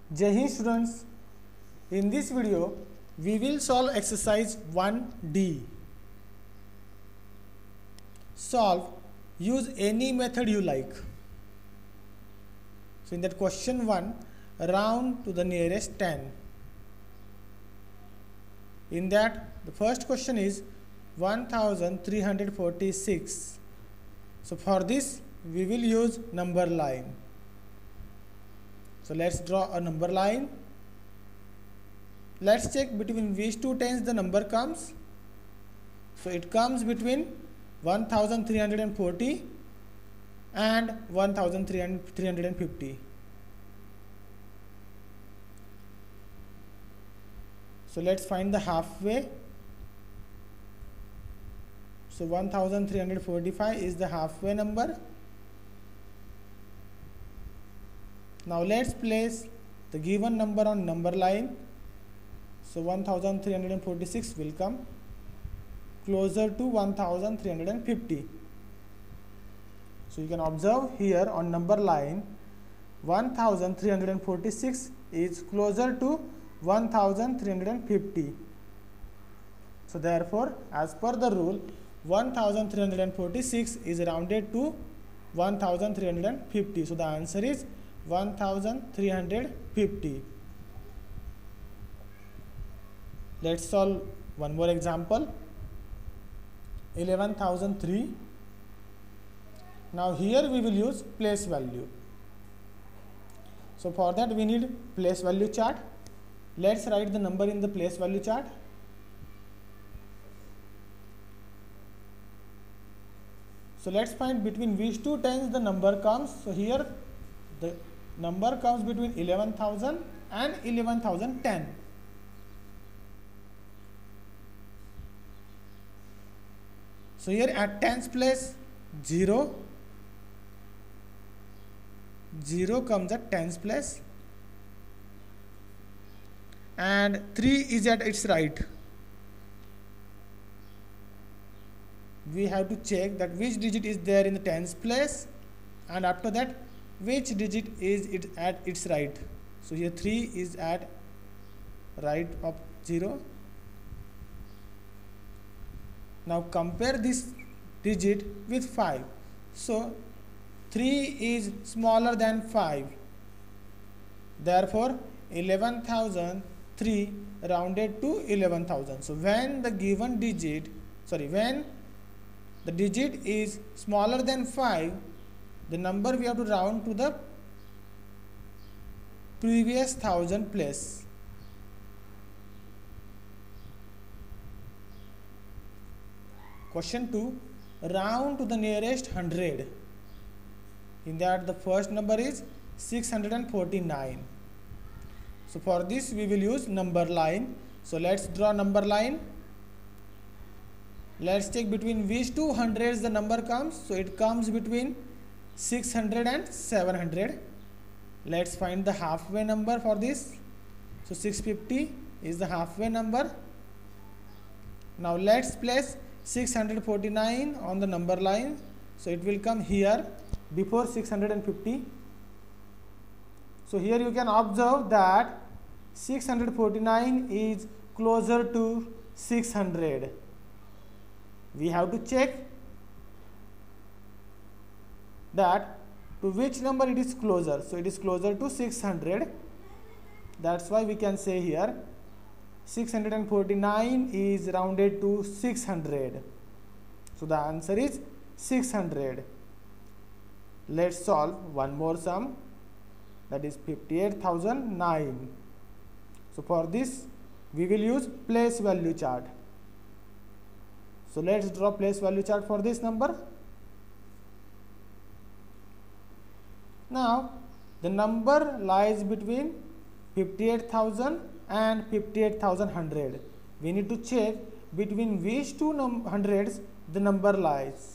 Jai Hind students, in this video we will solve exercise 1D. Solve, use any method you like. So in that question 1, round to the nearest 10. In that the first question is 1346. So for this we will use number line. So let's draw a number line. Let's check between which two tens the number comes. So it comes between 1340 and 1350. So let's find the halfway. So 1345 is the halfway number. Now let's place the given number on number line. So 1346 will come closer to 1350. So you can observe here on number line 1346 is closer to 1350. So therefore, as per the rule, 1346 is rounded to 1350. So the answer is 1350. Let's solve one more example. 11,003. Now here we will use place value. So for that we need place value chart. Let's write the number in the place value chart. So let's find between which two tens the number comes. So here the number comes between 11,000 and 11,010. So here at tens place 0 comes at tens place and 3 is at its right. We have to check that which digit is there in the tens place, and after that which digit is it at its right. So here 3 is at right of 0. Now compare this digit with 5. So 3 is smaller than 5. Therefore 11,003 rounded to 11,000. So when the given digit, when the digit is smaller than 5, the number we have to round to the previous thousand place. Question 2, round to the nearest 100. In that the first number is 649. So for this we will use number line. So let's draw number line. Let's check between which two hundreds the number comes. So it comes between 600 and 700. Let's find the halfway number for this. So 650 is the halfway number. Now let's place 649 on the number line. So it will come here before 650. So here you can observe that 649 is closer to 600. We have to check that to which number it is closer. So it is closer to 600. That's why we can say here 649 is rounded to 600. So the answer is 600. Let's solve one more sum, that is 58,009. So for this we will use place value chart. So let's draw place value chart for this number. Now the number lies between 58,000 and 58,100. We need to check between which two hundreds the number lies.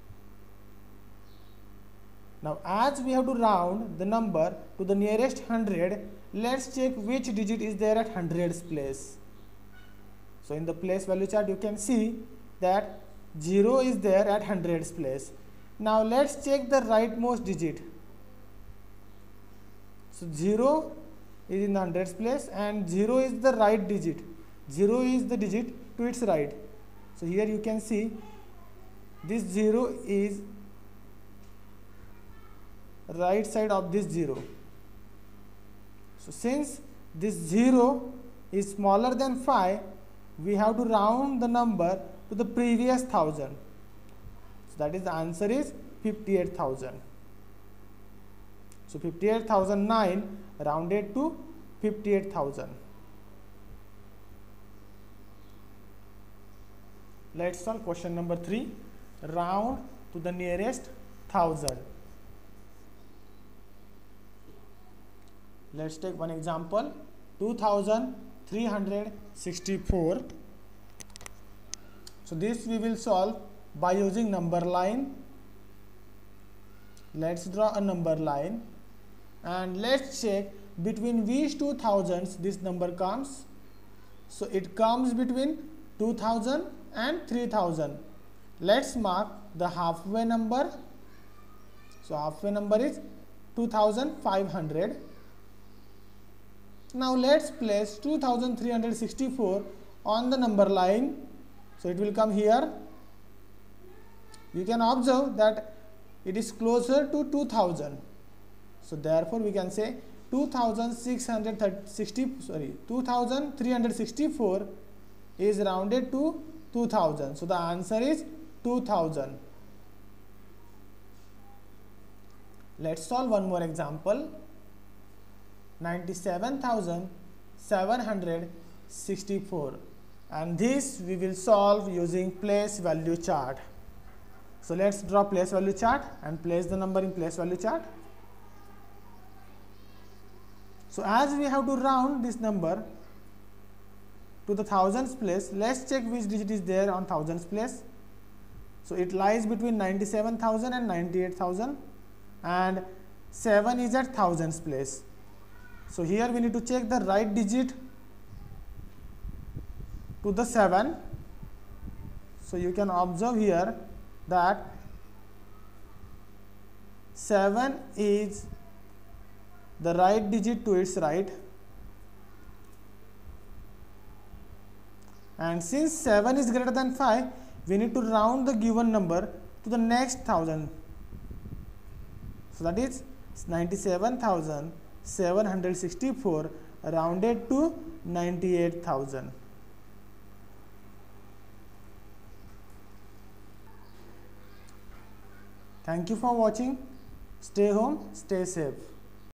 Now as we have to round the number to the nearest 100, let's check which digit is there at hundreds place. So in the place value chart you can see that 0 is there at hundreds place. Now let's check the rightmost digit. So 0 is in the hundreds place, and 0 is the right digit. 0 is the digit to its right. So here you can see this 0 is right side of this 0. So since this 0 is smaller than 5, we have to round the number to the previous 1000. So that is, the answer is 58,000. So 58,009 rounded to 58,000. Let's solve question number 3. Round to the nearest 1000. Let's take one example. 2364. So this we will solve by using number line. Let's draw a number line and let's check between which two thousands this number comes. So it comes between 2000 and 3000. Let's mark the halfway number. So halfway number is 2500. Now let's place 2364 on the number line. So it will come here. You can observe that it is closer to 2000. So therefore we can say 2364 is rounded to 2000. So the answer is 2000. Let's solve one more example. 97,764, and this we will solve using place value chart. So let's draw place value chart and place the number in place value chart. So as we have to round this number to the thousands place, let's check which digit is there on thousands place. So it lies between 97,000 and 98,000, and 7 is at thousands place. So here we need to check the right digit to the 7. So you can observe here that 7 is the right digit to its right, and since 7 is greater than 5, we need to round the given number to the next 1000. So that is 97,764 rounded to 98,000. Thank you for watching. Stay home, stay safe.